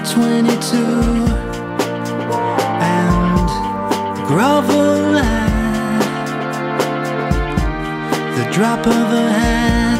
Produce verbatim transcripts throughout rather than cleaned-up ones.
twenty-two, and grovel at the drop of a hat.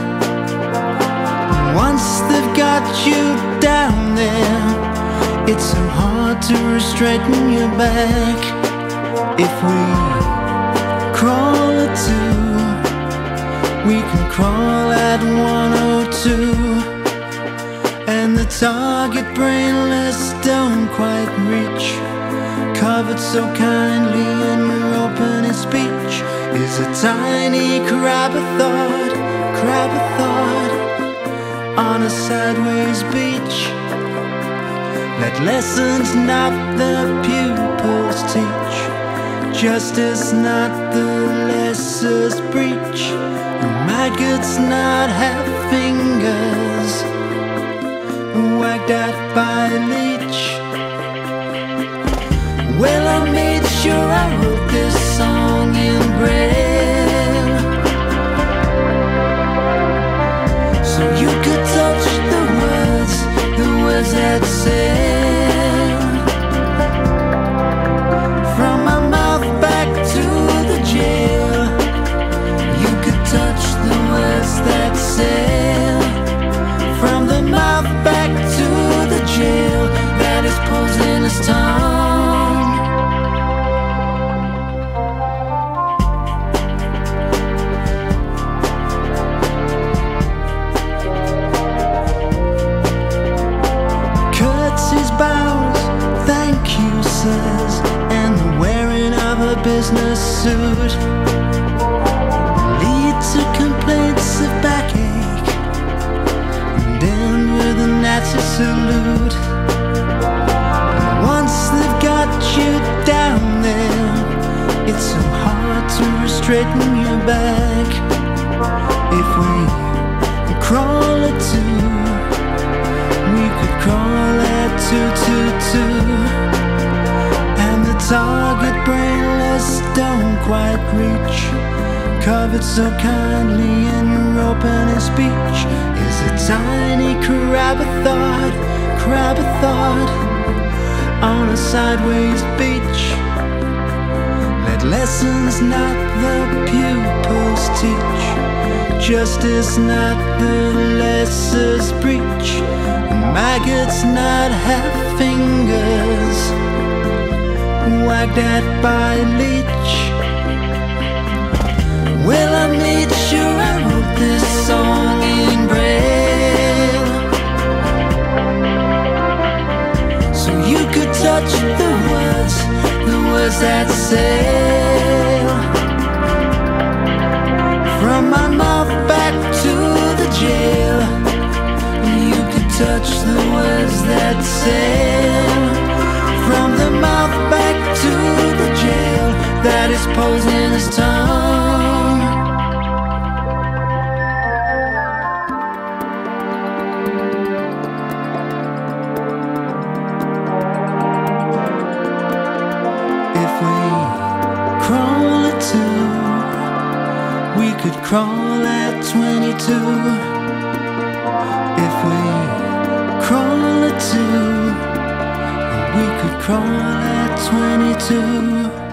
Once they've got you down there, it's so hard to straighten your back. If we crawl at two, we can crawl at one oh two, and the target brainless don't quite reach. Covered so kindly in your opening speech is a tiny crab of thought, crab of thought on a sideways beach. Let lessons not the pupils teach, justice not the lesser's breach, and maggots not have fingers wagged at by leech. Well, I made sure I wrote this song in braille, so you could touch the words, the words that sail from my mouth back to the jail. You could touch the words that sail from the mouth back to the jail that is posing as tongue. Bows, thank you says, and the wearing of a business suit lead to complaints of backache and end with a Nazi salute. Once they've got you down there, it's so hard to straighten your back. If we crawl at two, we could crawl at two two two, and the target brainless don't quite reach. Covered so kindly in your opening speech is a tiny crab of thought, crab of thought on a sideways beach. Let lessons not the pupils teach, justice not the lesser's breach, maggots not have fingers wagged at by leech. Well, I made sure I wrote this song in braille, so you could touch the words, the words that sail from my mouth back to the jail. You could touch the words that sail from the mouth back to the jail that is posing as tongue. If we crawl at two, we could crawl at twenty-two. If we crawl at two, we could crawl at twenty-two.